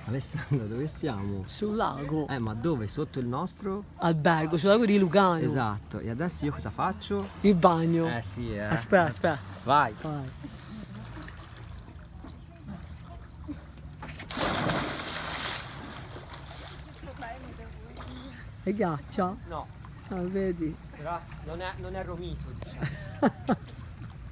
Alessandra, dove siamo? Sul lago. Ma dove? Sotto il nostro? Albergo, sul lago di Lugano. Esatto, e adesso io cosa faccio? Il bagno. Sì, Aspetta, aspetta. Vai! Vai. È ghiaccia? No, Ah, vedi? però non è romito, diciamo.